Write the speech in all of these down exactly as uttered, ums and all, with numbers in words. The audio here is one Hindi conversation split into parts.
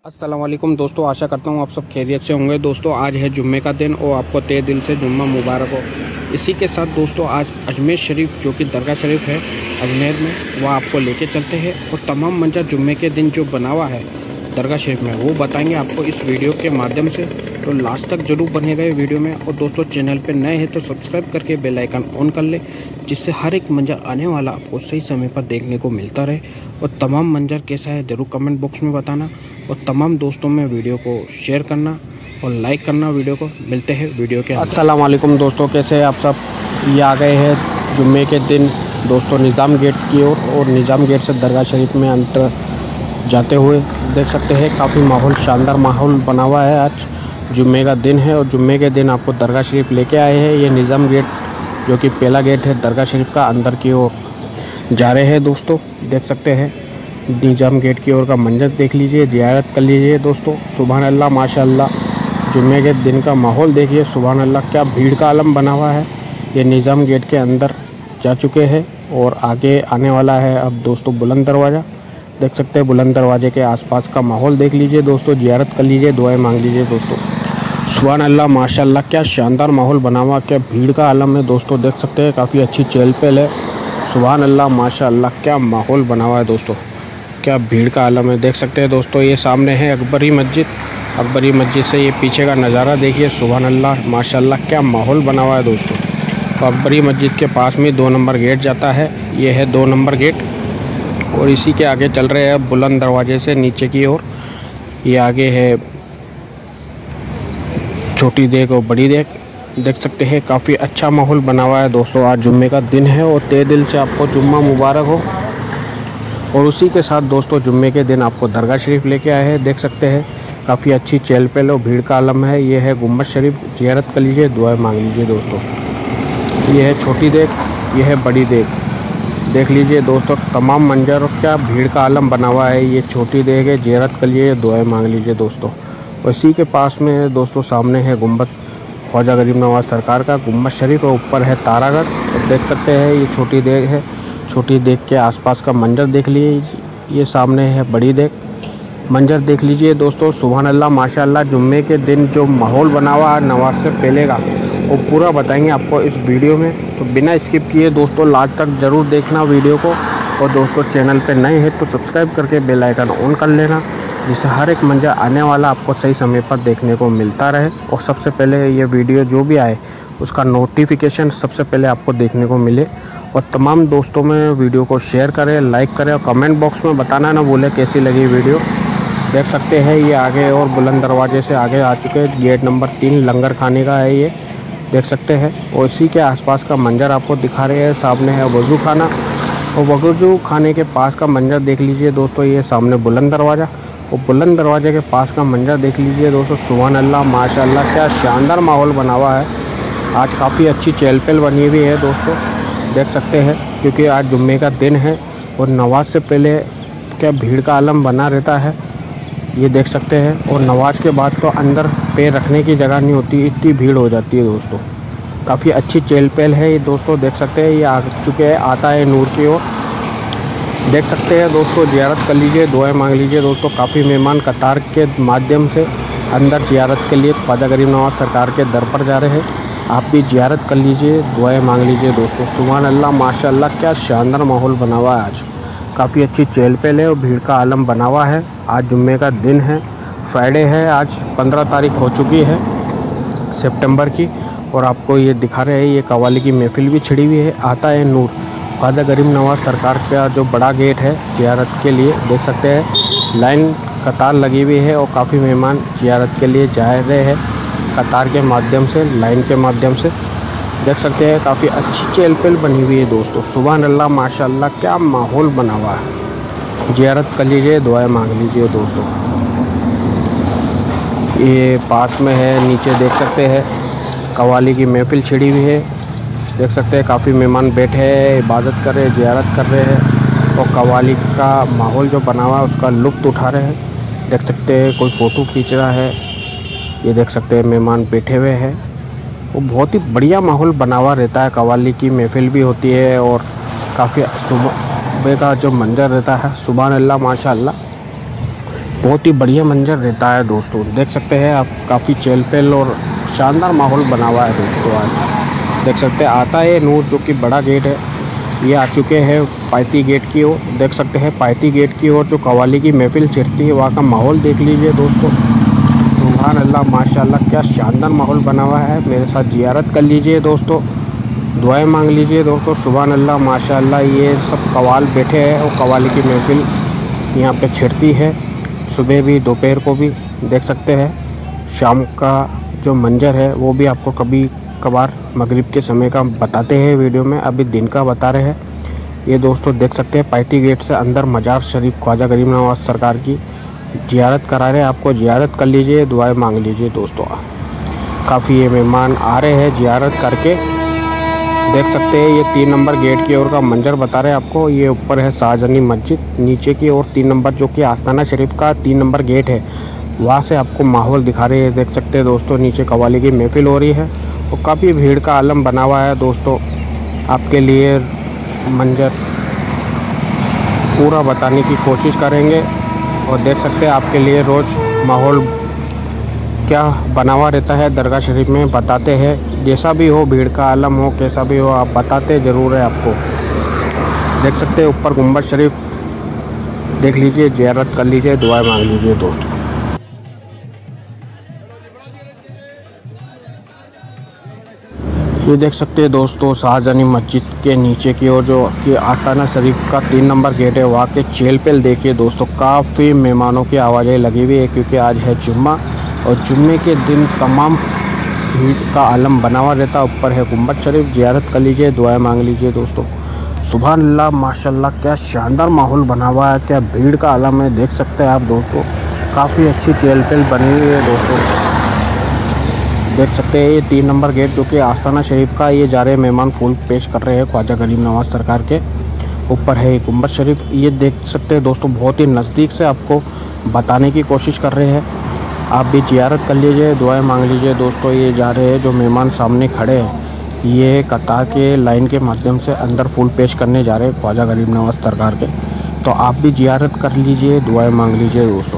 अस्सलाम वालेकुम दोस्तों, आशा करता हूँ आप सब खैरियत से होंगे। दोस्तों आज है जुम्मे का दिन और आपको तहे दिल से जुम्मा मुबारक हो। इसी के साथ दोस्तों आज अजमेर शरीफ जो कि दरगाह शरीफ है अजमेर में, वह आपको लेके चलते हैं और तमाम मंजर जुम्मे के दिन जो बना हुआ है दरगाह शरीफ में वो बताएंगे आपको इस वीडियो के माध्यम से। तो लास्ट तक जरूर बने रहे वीडियो में। और दोस्तों चैनल पर नए हैं तो सब्सक्राइब करके बेल आइकन ऑन कर ले, जिससे हर एक मंजर आने वाला आपको सही समय पर देखने को मिलता रहे। और तमाम मंजर कैसा है ज़रूर कमेंट बॉक्स में बताना और तमाम दोस्तों में वीडियो को शेयर करना और लाइक करना वीडियो को। मिलते हैं वीडियो के। अस्सलाम वालेकुम दोस्तों, कैसे हैं आप सब। ये आ गए हैं जुम्मे के दिन दोस्तों निज़ाम गेट की ओर और, और निज़ाम गेट से दरगाह शरीफ में अंदर जाते हुए देख सकते हैं काफ़ी माहौल शानदार माहौल बना हुआ है। आज जुम्मे का दिन है और जुम्मे के दिन आपको दरगाह शरीफ लेके आए हैं। ये निज़ाम गेट जो कि पहला गेट है दरगाह शरीफ का, अंदर की ओर जा रहे हैं दोस्तों। देख सकते हैं निज़ाम गेट की ओर का मंजर देख लीजिए, ज़ियारत कर लीजिए दोस्तों। सुभान अल्लाह माशाअल्लाह, जुम्मे के दिन का माहौल देखिए। सुभान अल्लाह, क्या भीड़ का आलम बना हुआ है। ये निज़ाम गेट के अंदर जा चुके हैं और आगे आने वाला है अब दोस्तों बुलंद दरवाज़ा। देख सकते हैं बुलंद दरवाजे के आसपास का माहौल देख लीजिए दोस्तों, ज़ियारत कर लीजिए, दुआएं मांग लीजिए दोस्तों। सुभान अल्लाह माशाअल्लाह, क्या शानदार माहौल बना हुआ, क्या भीड़ का आलम है दोस्तों। देख सकते हैं काफ़ी अच्छी चहल पहल है। सुभान अल्लाह माशाअल्लाह, क्या माहौल बना हुआ है दोस्तों, क्या भीड़ का आलम है। देख सकते हैं दोस्तों ये सामने है अकबरी मस्जिद। अकबरी मस्जिद से ये पीछे का नज़ारा देखिए। सुभान अल्लाह माशाअल्लाह, क्या माहौल बना हुआ है दोस्तों। तो अकबरी मस्जिद के पास में दो नंबर गेट जाता है, ये है दो नंबर गेट। और इसी के आगे चल रहे हैं बुलंद दरवाजे से नीचे की ओर। ये आगे है छोटी देग और बड़ी देग। देख सकते हैं काफ़ी अच्छा माहौल बना हुआ है दोस्तों। आज जुम्मे का दिन है और तहे दिल से आपको जुम्मा मुबारक हो। और उसी के साथ दोस्तों जुम्मे के दिन आपको दरगाह शरीफ लेके आए हैं। देख सकते हैं काफ़ी अच्छी चहल पहल और भीड़ का आलम है। ये है गुम्बद शरीफ, ज़ियारत कर लीजिए, दुआएं मांग लीजिए दोस्तों। ये है छोटी देग, ये है बड़ी देग। देख लीजिए दोस्तों तमाम मंजर, क्या भीड़ का आलम बना हुआ है। ये छोटी देग है, ज़ियारत कर लीजिए, दुआएं मांग लीजिए दोस्तों। इसी के पास में दोस्तों सामने है गुम्बद ख्वाजा गरीब नवाज़ सरकार का गुम्बद शरीफ और ऊपर है तारागढ़। और देख सकते हैं ये छोटी देग है, छोटी देग के आसपास का मंजर देख लीजिए। ये सामने है बड़ी देग, मंजर देख लीजिए दोस्तों। सुभान अल्लाह माशाअल्लाह, जुम्मे के दिन जो माहौल बना हुआ है नमाज से पहले का वो पूरा बताएंगे आपको इस वीडियो में। तो बिना स्किप किए दोस्तों लास्ट तक ज़रूर देखना वीडियो को। और दोस्तों चैनल पे नए हैं तो सब्सक्राइब करके बेल आइकन ऑन कर लेना, जिससे हर एक मंजर आने वाला आपको सही समय पर देखने को मिलता रहे। और सबसे पहले ये वीडियो जो भी आए उसका नोटिफिकेशन सबसे पहले आपको देखने को मिले। और तमाम दोस्तों में वीडियो को शेयर करें, लाइक करें और कमेंट बॉक्स में बताना ना भूलें कैसी लगी वीडियो। देख सकते हैं ये आगे और बुलंद दरवाजे से आगे आ चुके हैं। गेट नंबर तीन लंगर खाने का है ये, देख सकते हैं। और इसी के आसपास का मंजर आपको दिखा रहे हैं। सामने है वज़ू खाना और वज़ू खाने के पास का मंजर देख लीजिए दोस्तों। ये सामने बुलंद दरवाज़ा और बुलंद दरवाजे के पास का मंजर देख लीजिए दोस्तों। सुभान अल्लाह माशाअल्लाह, क्या शानदार माहौल बना हुआ है। आज काफ़ी अच्छी चहल पहल बनी हुई है दोस्तों, देख सकते हैं। क्योंकि आज जुम्मे का दिन है और नमाज से पहले क्या भीड़ का आलम बना रहता है, ये देख सकते हैं। और नमाज के बाद तो अंदर पैर रखने की जगह नहीं होती, इतनी भीड़ हो जाती है दोस्तों। काफ़ी अच्छी चहल पहल है ये दोस्तों, देख सकते हैं। ये आ चुके हैं, आता है नूर की ओर, देख सकते हैं दोस्तों। ज़ियारत कर लीजिए, दुआएं मांग लीजिए दोस्तों। काफ़ी मेहमान कतार के माध्यम से अंदर ज़ियारत के लिए ख्वाजा गरीब नवाज़ सरकार के दर पर जा रहे हैं। आप भी ज़ियारत कर लीजिए, दुआएं मांग लीजिए दोस्तों। सुभान अल्लाह माशाअल्लाह, क्या शानदार माहौल बना हुआ है। आज काफ़ी अच्छी चहल पहल है और भीड़ का आलम बना हुआ है। आज जुम्मे का दिन है, फ्राइडे है। आज पंद्रह तारीख हो चुकी है सितंबर की। और आपको ये दिखा रहे हैं ये कव्वाली की महफिल भी छिड़ी हुई है। आता है नूर, ख्वाजा गरीब नवाज़ सरकार का जो बड़ा गेट है ज़ियारत के लिए, देख सकते हैं लाइन कतार लगी हुई है और काफ़ी मेहमान ज़ियारत के लिए जा रहे हैं कतार के माध्यम से, लाइन के माध्यम से। देख सकते हैं काफ़ी अच्छी चहल पहल बनी हुई है दोस्तों। सुभान अल्लाह माशाअल्लाह, क्या माहौल बना हुआ है। ज़ियारत कर लीजिए, दुआएं मांग लीजिए दोस्तों। ये पास में है, नीचे देख सकते हैं कव्वाली की महफिल छिड़ी हुई है। देख सकते हैं काफ़ी मेहमान बैठे हैं, इबादत कर रहे हैं, ज़ियारत कर रहे हैं और कव्वाली का माहौल जो बना हुआ है उसका लुत्फ़ उठा रहे हैं। देख सकते हैं कोई फ़ोटो खींच रहा है, ये देख सकते हैं मेहमान बैठे हुए हैं। वो बहुत ही बढ़िया माहौल बना हुआ रहता है। कव्वाली की महफिल भी होती है और काफ़ी सुबह का जो मंजर रहता है, सुभान अल्लाह माशाअल्लाह, बहुत ही बढ़िया मंजर रहता है दोस्तों। देख सकते हैं आप, काफ़ी चहल पहल और शानदार माहौल बना हुआ है दोस्तों। आज देख सकते हैं आता है नूर, जो कि बड़ा गेट है, ये आ चुके हैं पायती गेट की ओर। देख सकते हैं पायती गेट की ओर जो कव्वाली की महफिल छिड़ती है, वहाँ का माहौल देख लीजिए दोस्तों। सुभान अल्लाह माशाल्लाह, क्या शानदार माहौल बना हुआ है। मेरे साथ जियारत कर लीजिए दोस्तों, दुआएं मांग लीजिए दोस्तों। सुभान अल्लाह माशाल्लाह, ये सब कव्वाल बैठे हैं और कव्वाली की महफिल यहाँ पे छिड़ती है, सुबह भी दोपहर को भी। देख सकते हैं शाम का जो मंजर है वो भी आपको कभी कभार मगरिब के समय का बताते हैं वीडियो में, अभी दिन का बता रहे हैं। ये दोस्तों देख सकते हैं पायती गेट से अंदर मजार शरीफ ख्वाजा गरीब नवाज सरकार की जियारत करा रहे हैं आपको। जियारत कर लीजिए, दुआएं मांग लीजिए दोस्तों। काफ़ी ये मेहमान आ रहे हैं जियारत करके। देख सकते हैं ये तीन नंबर गेट की ओर का मंजर बता रहे हैं आपको। ये ऊपर है शाहजनी मस्जिद, नीचे की ओर तीन नंबर जो कि आस्ताना शरीफ का तीन नंबर गेट है, वहाँ से आपको माहौल दिखा रहे हैं। देख सकते हैं दोस्तों नीचे कव्वाली की महफिल हो रही है और काफ़ी भीड़ का आलम बना हुआ है दोस्तों। आपके लिए मंजर पूरा बताने की कोशिश करेंगे और देख सकते हैं आपके लिए रोज़ माहौल क्या बना हुआ रहता है दरगाह शरीफ में, बताते हैं। जैसा भी हो, भीड़ का आलम हो, कैसा भी हो, आप बताते ज़रूर है आपको। देख सकते हैं ऊपर गुम्बद शरीफ देख लीजिए, ज़ियारत कर लीजिए, दुआएं मांग लीजिए दोस्तों। ये देख सकते हैं दोस्तों शाहजनी मस्जिद के नीचे की ओर जो कि आस्ताना शरीफ का तीन नंबर गेट है, वहाँ के चहल पहल देखिए दोस्तों। काफ़ी मेहमानों की आवाज़ें लगी हुई है क्योंकि आज है जुम्मा और जुम्मे के दिन तमाम भीड़ का आलम बना हुआ रहता है। ऊपर है गुम्बद शरीफ, ज़ियारत कर लीजिए, दुआएं मांग लीजिए दोस्तों। सुभान अल्लाह माशाल्लाह, क्या शानदार माहौल बना हुआ है, क्या भीड़ का आलम है। देख सकते हैं आप दोस्तों, काफ़ी अच्छी चहल पहल बनी हुई है दोस्तों। देख सकते हैं ये तीन नंबर गेट जो कि आस्ताना शरीफ का, ये जा रहे मेहमान फूल पेश कर रहे हैं ख्वाजा गरीब नवाज सरकार के। ऊपर है गुम्बद शरीफ, ये देख सकते हैं दोस्तों, बहुत ही नज़दीक से आपको बताने की कोशिश कर रहे हैं। आप भी ज़ियारत कर लीजिए, दुआएं मांग लीजिए दोस्तों। ये जा रहे हैं जो मेहमान सामने खड़े हैं, ये कतार के लाइन के माध्यम से अंदर फूल पेश करने जा रहे हैं ख्वाजा गरीब नवाज सरकार के। तो आप भी ज़ियारत कर लीजिए, दुआएं मांग लीजिए दोस्तों।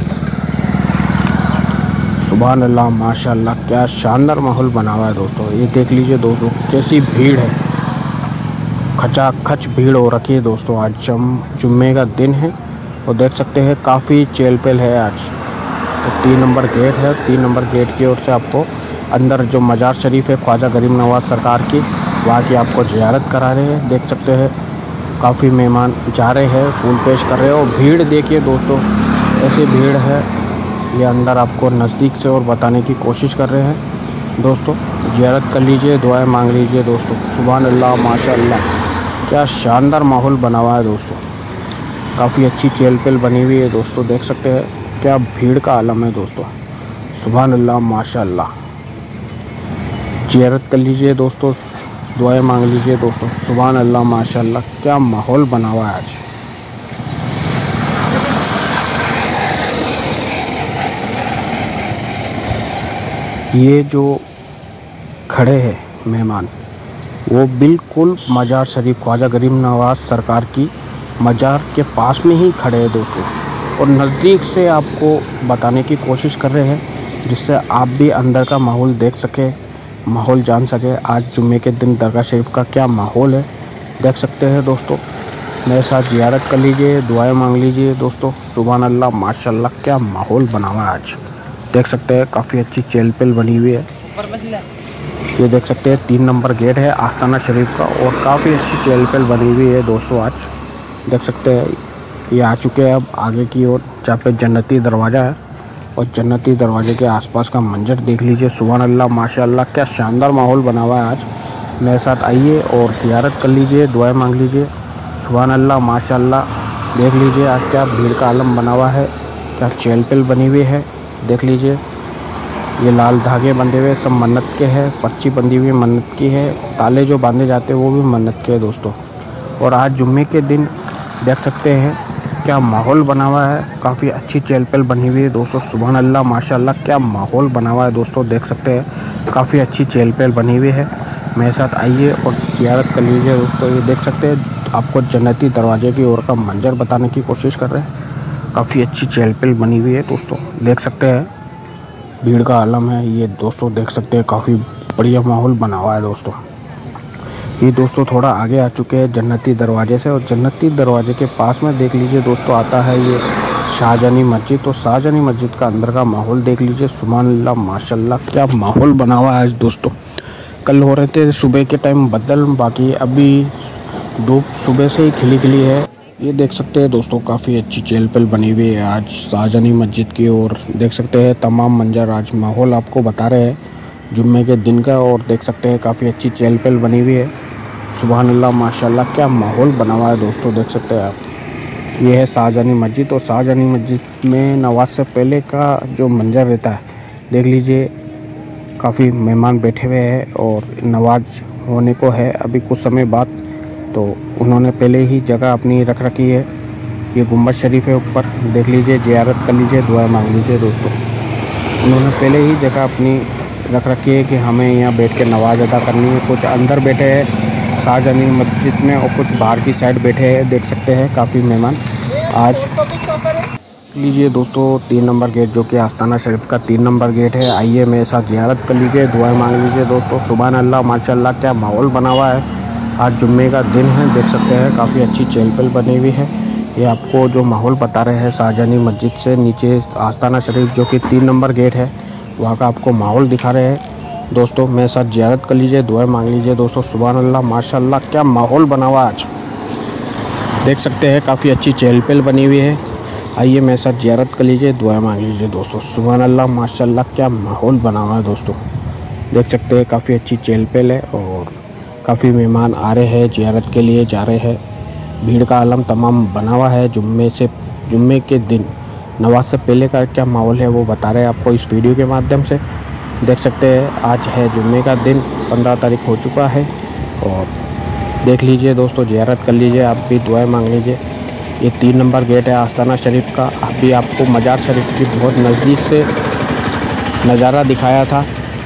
सुभान अल्लाह माशाल्लाह, क्या शानदार माहौल बना हुआ है दोस्तों। ये देख लीजिए दोस्तों कैसी भीड़ है, खचाखच भीड़ हो रखी है दोस्तों। आज जम जुम्मे का दिन है और देख सकते हैं काफ़ी चहल पहल है आज। तो तीन नंबर गेट है, तीन नंबर गेट की ओर से आपको अंदर जो मजार शरीफ है ख्वाजा गरीब नवाज सरकार की, वहाँ की आपको ज़ियारत करा रहे हैं। देख सकते हैं काफ़ी मेहमान जा रहे हैं, फूल पेश कर रहे हैं और भीड़ देखिए दोस्तों, ऐसी भीड़ है। ये अंदर आपको नज़दीक से और बताने की कोशिश कर रहे हैं दोस्तों। ज़ियारत कर लीजिए, दुआएं मांग लीजिए दोस्तों। सुभान अल्लाह माशाल्लाह, क्या शानदार माहौल बना हुआ है दोस्तों। काफ़ी अच्छी चहल पहल बनी हुई है दोस्तों। देख सकते हैं क्या भीड़ का आलम है दोस्तों। सुभान अल्लाह माशाल्लाह, ज़ियारत कर लीजिए दोस्तों, दुआएं मांग लीजिए दोस्तों। सुभान अल्लाह माशाल्लाह, क्या माहौल बना हुआ है आज। ये जो खड़े हैं मेहमान, वो बिल्कुल मजार शरीफ ख्वाजा गरीब नवाज सरकार की मजार के पास में ही खड़े हैं दोस्तों और नज़दीक से आपको बताने की कोशिश कर रहे हैं, जिससे आप भी अंदर का माहौल देख सके, माहौल जान सके। आज जुम्मे के दिन दरगाह शरीफ का क्या माहौल है देख सकते हैं दोस्तों। मेरे साथ ज़ियारत कर लीजिए, दुआएं मांग लीजिए दोस्तों। सुभान अल्लाह माशाल्लाह, क्या माहौल बना हुआ है आज। देख सकते हैं काफ़ी अच्छी चहल पहल बनी हुई है। ये देख सकते हैं तीन नंबर गेट है आस्ताना शरीफ का और काफ़ी अच्छी चहल पहल बनी हुई है दोस्तों। आज देख सकते हैं ये आ चुके हैं अब आगे की ओर, जहाँ पे जन्नती दरवाज़ा है और जन्नती दरवाजे के आसपास का मंजर देख लीजिए। सुभान अल्लाह माशाल्लाह, क्या शानदार माहौल बना हुआ है आज। मेरे साथ आइए और ज़ियारत कर लीजिए, दुआएं मांग लीजिए। सुभान अल्लाह माशाल्लाह, देख लीजिए आज क्या भीड़ का आलम बना हुआ है, क्या चहल पहल बनी हुई है। देख लीजिए ये लाल धागे बंधे हुए सब मन्नत के हैं, पर्ची बंधी हुई मन्नत की है, ताले जो बांधे जाते हैं वो भी मन्नत के हैं दोस्तों। और आज जुम्मे के दिन देख सकते हैं क्या माहौल बना हुआ है, काफ़ी अच्छी चहल पहल बनी हुई है दोस्तों। सुभान अल्लाह माशाल्लाह, क्या माहौल बना हुआ है दोस्तों। देख सकते हैं काफ़ी अच्छी चहल पहल बनी हुई है। मेरे साथ आइए और ज़ियारत कर लीजिए दोस्तों। ये देख सकते हैं आपको जन्नती दरवाजे की ओर का मंजर बताने की कोशिश कर रहे हैं। काफ़ी अच्छी चहल पहल बनी हुई है दोस्तों, देख सकते हैं भीड़ का आलम है ये दोस्तों, देख सकते हैं काफ़ी बढ़िया माहौल बना हुआ है दोस्तों। ये दोस्तों थोड़ा आगे आ चुके हैं जन्नती दरवाजे से, और जन्नती दरवाजे के पास में देख लीजिए दोस्तों आता है ये शाहजहानी मस्जिद। तो शाहजहानी मस्जिद का अंदर का माहौल देख लीजिए, सुभान अल्लाह माशाल्लाह क्या माहौल बना हुआ है आज दोस्तों। कल हो रहे थे सुबह के टाइम बदल, बाकी अभी धूप सुबह से ही खिली खिली है। ये देख सकते हैं दोस्तों काफ़ी अच्छी चहल पहल बनी हुई है आज शाहजहानी मस्जिद की ओर। देख सकते हैं तमाम मंजर आज माहौल आपको बता रहे हैं जुम्मे के दिन का, और देख सकते हैं काफ़ी अच्छी चहल पहल बनी हुई है। सुभान अल्लाह माशाल्लाह क्या माहौल बना हुआ है दोस्तों, देख सकते हैं आप। ये है शाहजहानी मस्जिद, और शाहजहानी मस्जिद में नमाज से पहले का जो मंजर रहता है देख लीजिए, काफ़ी मेहमान बैठे हुए हैं और नमाज होने को है अभी कुछ समय बाद, तो उन्होंने पहले ही जगह अपनी रख रखी है। ये गुम्बद शरीफ है ऊपर, देख लीजिए ज़ियारत कर लीजिए, दुआ मांग लीजिए दोस्तों। उन्होंने पहले ही जगह अपनी रख रखी है कि हमें यहाँ बैठ के नमाज अदा करनी है। कुछ अंदर बैठे हैं शाहजहानी मस्जिद में और कुछ बाहर की साइड बैठे हैं, देख सकते हैं काफ़ी मेहमान आज। लीजिए दोस्तों तीन नंबर गेट जो कि आस्ताना शरीफ का तीन नंबर गेट है, आइए मेरे साथ ज़ियारत कर लीजिए, दुआएं मांग लीजिए दोस्तों। सुभान अल्लाह माशाल्लाह क्या माहौल बना हुआ है, आज जुम्मे का दिन है, देख सकते हैं काफ़ी अच्छी चहल पहल बनी हुई है। ये आपको जो माहौल बता रहे हैं शाहजहानी मस्जिद से नीचे आस्ताना शरीफ जो कि तीन नंबर गेट है वहाँ का आपको माहौल दिखा रहे हैं दोस्तों। मेरे साथ ज़ियारत कर लीजिए, दुआएं मांग लीजिए दोस्तों। सुभान अल्लाह माशाल्लाह क्या माहौल बना हुआ आज, देख सकते हैं काफ़ी अच्छी चहल पहल बनी हुई है। आइए मेरे साथ ज़ियारत कर लीजिए, दुआएं मांग लीजिए दोस्तों। सुभान अल्लाह माशाल्लाह क्या माहौल बना हुआ है दोस्तों, देख सकते हैं काफ़ी अच्छी चहल पहल है और काफ़ी मेहमान आ रहे हैं ज़ियारत के लिए, जा रहे हैं। भीड़ का आलम तमाम बना हुआ है जुम्मे से, जुम्मे के दिन नमाज से पहले का क्या माहौल है वो बता रहे हैं आपको इस वीडियो के माध्यम से। देख सकते हैं आज है जुम्मे का दिन, पंद्रह तारीख हो चुका है, और देख लीजिए दोस्तों ज़ियारत कर लीजिए, आप भी दुआएं मांग लीजिए। ये तीन नंबर गेट है आस्ताना शरीफ का, अभी आपको मज़ार शरीफ की बहुत नज़दीक से नज़ारा दिखाया था।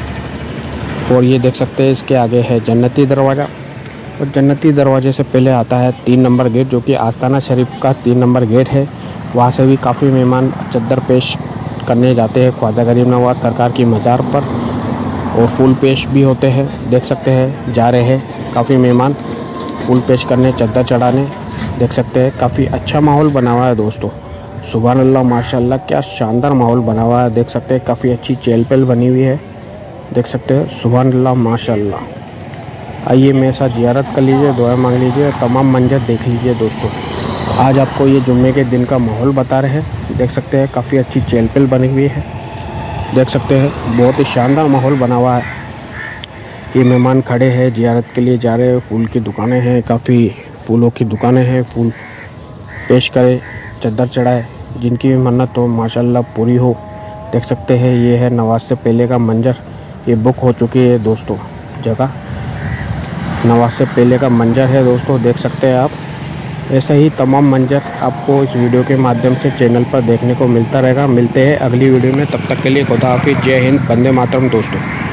और ये देख सकते हैं इसके आगे है जन्नती दरवाज़ा, और जन्नती दरवाजे से पहले आता है तीन नंबर गेट जो कि आस्ताना शरीफ का तीन नंबर गेट है। वहाँ से भी काफ़ी मेहमान चद्दर पेश करने जाते हैं ख्वाजा गरीब नवाज सरकार की मज़ार पर, और फूल पेश भी होते हैं, देख सकते हैं जा रहे हैं काफ़ी मेहमान फूल पेश करने, चद्दर चढ़ाने, देख सकते हैं काफ़ी अच्छा माहौल बना हुआ है दोस्तों। सुभान अल्लाह माशाल्लाह क्या शानदार माहौल बना हुआ है, देख सकते हैं काफ़ी अच्छी चहल पहल बनी हुई है, देख सकते हैं सुभान अल्लाह माशाल्लाह। आइए मेरे साथ ज़ियारत कर लीजिए, दुआ मांग लीजिए, तमाम मंजर देख लीजिए दोस्तों। आज आपको ये जुम्मे के दिन का माहौल बता रहे हैं, देख सकते हैं काफ़ी अच्छी चहल पहल बनी हुई है, देख सकते हैं बहुत ही शानदार माहौल बना हुआ है। ये मेहमान खड़े हैं ज़ियारत के लिए जा रहे हैं, फूल की दुकानें हैं, काफ़ी फूलों की दुकानें हैं, फूल पेश करे, चद्दर चढ़ाए, जिनकी भी मन्नत हो माशाल्लाह पूरी हो। देख सकते हैं ये है नमाज से पहले का मंजर, ये बुक हो चुकी है दोस्तों जगह, नमाज से पहले का मंजर है दोस्तों, देख सकते हैं आप। ऐसा ही तमाम मंजर आपको इस वीडियो के माध्यम से चैनल पर देखने को मिलता रहेगा। मिलते हैं अगली वीडियो में, तब तक के लिए खुदा हाफिज़, जय हिंद, वंदे मातरम दोस्तों।